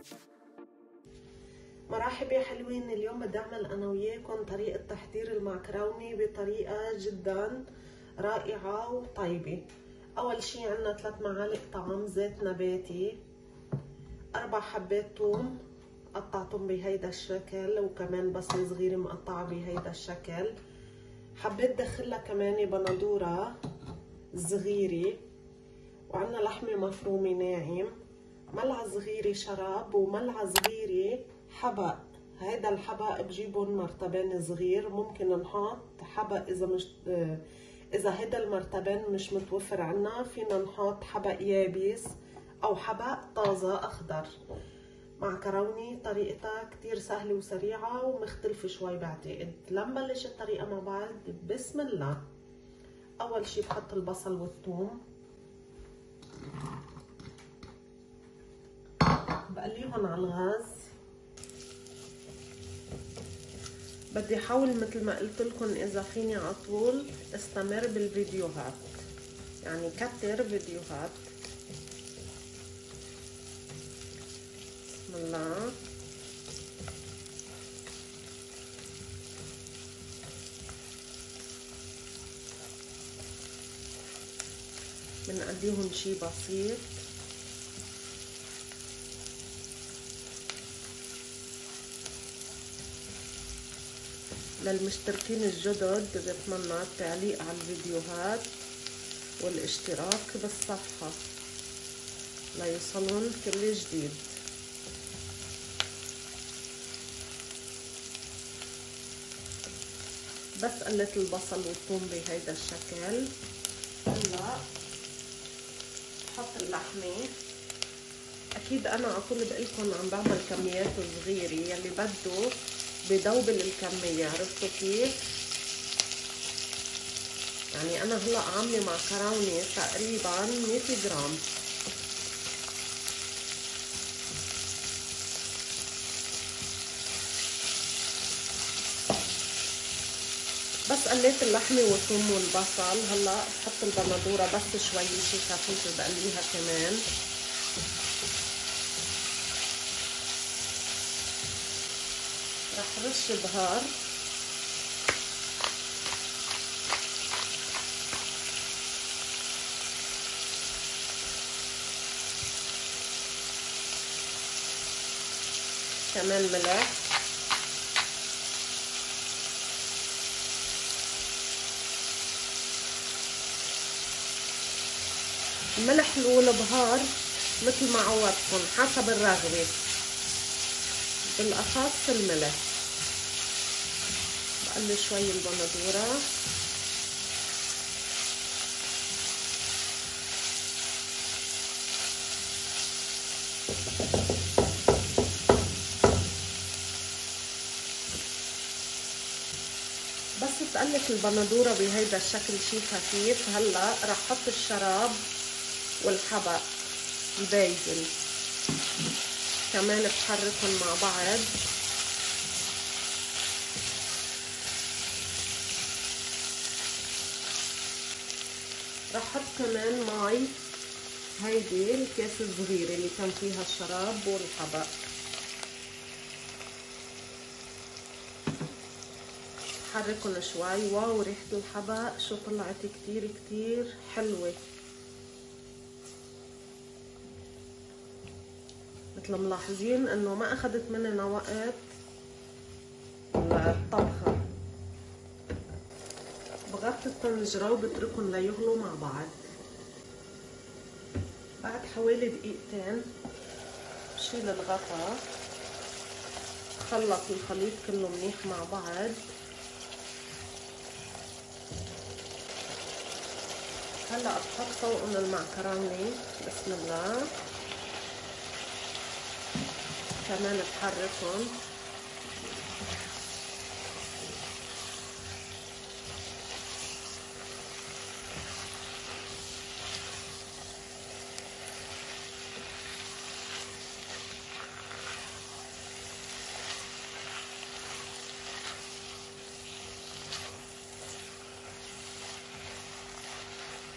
مرحبا يا حلوين. اليوم بدي اعمل انا وياكم طريقة تحضير المعكرونة بطريقة جدا رائعة وطيبة. اول شي عنا 3 معالق طعام زيت نباتي، 4 حبات ثوم قطعتهم بهيدا الشكل، وكمان بصلة صغيرة مقطعة بهيدا الشكل. حبيت دخلها كمان بندورة صغيرة، وعنا لحمة مفرومة ناعم، ملعقة صغيرة شراب، وملعقة صغيرة حبق. هيدا الحبق بجيبهم مرتبين صغير، ممكن نحط حبق اذا هيدا المرتبين مش متوفر عنا، فينا نحط حبق يابس او حبق طازة اخضر. معكرونة طريقتها كتير سهلة وسريعة ومختلفة شوي بعتقد. لنبلش الطريقة مع بعض. بسم الله. اول شي بحط البصل والثوم، بقليهم على الغاز. بدي احاول مثل ما قلت لكم اذا فيني على طول استمر بالفيديوهات، يعني كتر فيديوهات. بسم الله. بنقليهم شي بسيط. للمشتركين الجدد بتمنى التعليق على الفيديوهات والاشتراك بالصفحة ليوصلون كل جديد. بس قلت البصل والثوم بهيدا الشكل. هلا بحط اللحمة. اكيد انا على طول بقلكن عم بعمل كميات صغيرة، يلي بده بدوبل الكمية. عرفتوا كيف؟ يعني انا هلا عاملة معكرونة تقريبا 100 جرام. بس قليت اللحمة والثوم والبصل. هلا بحط البندورة بس شوي شي خفيف بقليها كمان. رح رش بهار. كمان ملح. الملح والبهار مثل ما عودتكم حسب الرغبة، بالاخص الملح. بقلي شوي البندورة. بس تقلت البندورة بهيدا الشكل شي خفيف. هلا رح احط الشراب والحبق البايزل كمان، بحركهم مع بعض. رح احط كمان مي، هيدي الكاس الصغيرة اللي كان فيها الشراب والحبق. حركهم شوي. واو، ريحة الحبق شو طلعت كتير كتير حلوة. مثل ملاحظين انه ما اخذت مننا وقت الطبخة. بغطي الطنجرة وبتركهم ليغلوا مع بعض. بعد حوالي دقيقتين بشيل الغطا، خلط الخليط كله منيح مع بعض. هلا بحط فوقهم المعكرونة. بسم الله. كمان بحركهم.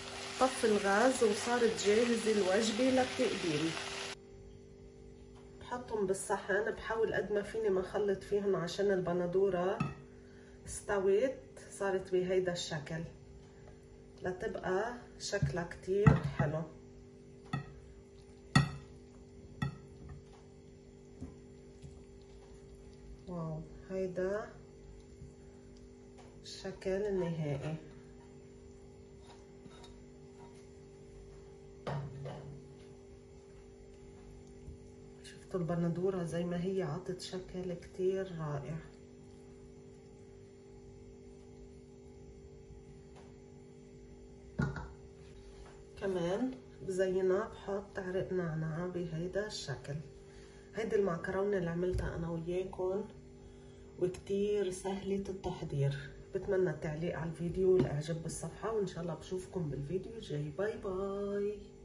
طفي الغاز وصارت جاهزة الوجبة للتقديم. بحطهم بالصحن. بحاول قد ما فيني ما اخلط فيهم عشان البندورة استوت صارت بهيدا الشكل لتبقى شكلها كتير حلو. واو، هيدا الشكل النهائي. شفتوا البندورة زي ما هي عطت شكل كتير رائع. كمان بزينها بحط عرق نعناع بهيدا الشكل. هيدي المعكرونة اللي عملتها انا وياكم وكتير سهلة التحضير. بتمنى التعليق على الفيديو والاعجاب بالصفحة، وان شاء الله بشوفكم بالفيديو الجاي. باي باي.